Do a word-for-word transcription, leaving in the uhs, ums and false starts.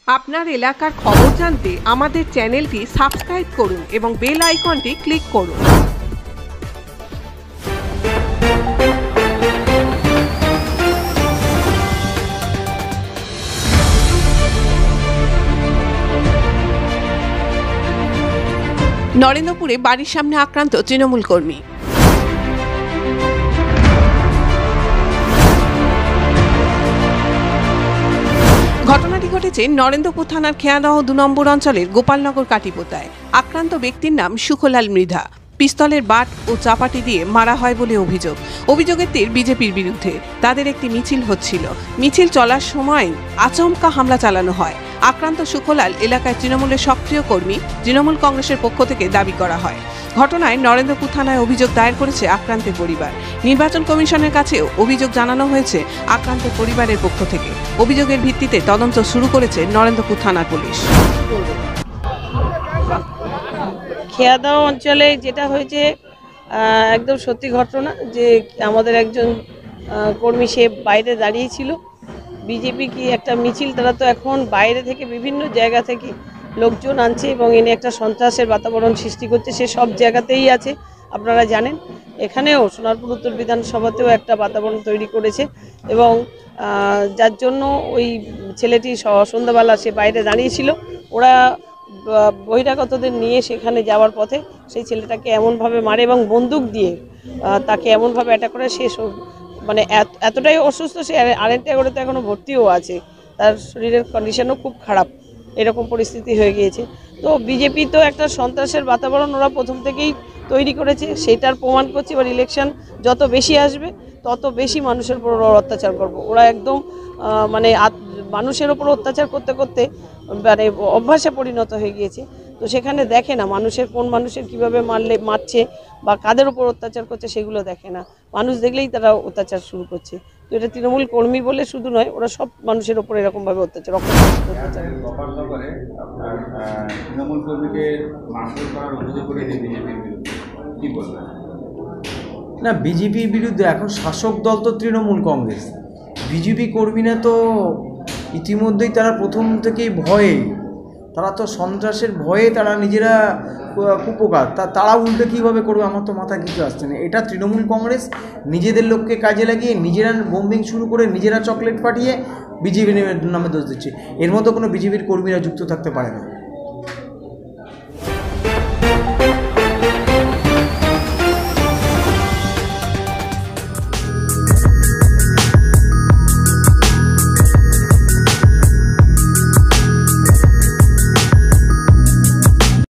আপনার এলাকার খবর জানতে আমাদের চ্যানেলটি সাবস্ক্রাইব করুন এবং বেল আইকনটি ক্লিক করুন। নরেন্দ্রপুরে বাড়ির সামনে আক্রান্ত তৃণমূল কর্মী। ঘটনাটি ঘটেছে নরেন্দ্রপুর থানার খেয়াদহ দু নম্বর অঞ্চলের গোপালনগর কাটিপোতায়। আক্রান্ত ব্যক্তির নাম সুখলাল মৃধা। পিস্তলের বাট ও চাপাটি দিয়ে মারা হয় বলে অভিযোগ। অভিযোগের তীর বিজেপির বিরুদ্ধে। তাদের একটি মিছিল হচ্ছিল। মিছিল চলার সময় আচমকা হামলা চালানো হয়। আক্রান্ত সুখলাল এলাকায় তৃণমূলের সক্রিয় কর্মী। তৃণমূল কংগ্রেসের পক্ষ থেকে দাবি করা হয়। ঘটনায় নরেন্দ্রপুর থানায় অভিযোগ দায়ের করেছে আক্রান্তের পরিবার। নির্বাচন কমিশনের কাছেও অভিযোগ জানানো হয়েছে আক্রান্তের পরিবারের পক্ষ থেকে। অভিযোগের ভিত্তিতে তদন্ত শুরু করেছে নরেন্দ্রপুর থানার পুলিশ। খেয়াদহ অঞ্চলে যেটা হয়েছে একদম সত্যি ঘটনা, যে আমাদের একজন কর্মী সে বাইরে দাঁড়িয়েছিল। বিজেপি কি একটা মিছিল, তারা তো এখন বাইরে থেকে বিভিন্ন জায়গা থেকে লোকজন আনছে এবং এনে একটা সন্ত্রাসের বাতাবরণ সৃষ্টি করছে। সে সব জায়গাতেই আছে, আপনারা জানেন। এখানেও সোনারপুর উত্তর বিধানসভাতেও একটা বাতাবরণ তৈরি করেছে এবং যার জন্য ওই ছেলেটি সন্ধ্যাবেলা সে বাইরে দাঁড়িয়েছিল। ওরা বহিরাগতদের নিয়ে সেখানে যাওয়ার পথে সেই ছেলেটাকে এমনভাবে মারে এবং বন্দুক দিয়ে তাকে এমনভাবে অ্যাটাক করে। সে মানে এতটাই অসুস্থ, সে আরেকটা করে তো এখনও ভর্তিও আছে। তার শরীরের কন্ডিশনও খুব খারাপ, এরকম পরিস্থিতি হয়ে গিয়েছে। তো বিজেপি তো একটা সন্ত্রাসের বাতাবরণ ওরা প্রথম থেকেই তৈরি করেছে, সেটার প্রমাণ করছে। এবার ইলেকশন যত বেশি আসবে তত বেশি মানুষের উপর অত্যাচার করব। ওরা একদম মানে মানুষের ওপর অত্যাচার করতে করতে মানে অভ্যাসে পরিণত হয়ে গিয়েছে। তো সেখানে দেখে না মানুষের কোন মানুষের কিভাবে মারলে মারছে বা কাদের উপর অত্যাচার করছে, সেগুলো দেখে না। মানুষ দেখলেই তারা অত্যাচার শুরু করছে। তো এটা তৃণমূল কর্মী বলে শুধু নয়, ওরা সব মানুষের ওপর এরকমভাবে অত্যাচার অত্যাচার না, বিজেপির বিরুদ্ধে এখন শাসক দল তো তৃণমূল কংগ্রেস। বিজেপি কর্মীরা তো ইতিমধ্যেই তারা প্রথম থেকেই ভয়ে, তারা তো সন্ত্রাসের ভয়ে তারা নিজেরা কুপোকাত। তা তারা উল্টে কীভাবে করবে আমার তো মাথা কিছু আসছে না। এটা তৃণমূল কংগ্রেস নিজেদের লোককে কাজে লাগিয়ে নিজেরা বোম্বিং শুরু করে নিজেরা চকলেট পাঠিয়ে বিজেপি নামে দোষ দিচ্ছে। এর মধ্যে কোনো বিজেপির কর্মীরা যুক্ত থাকতে পারে না।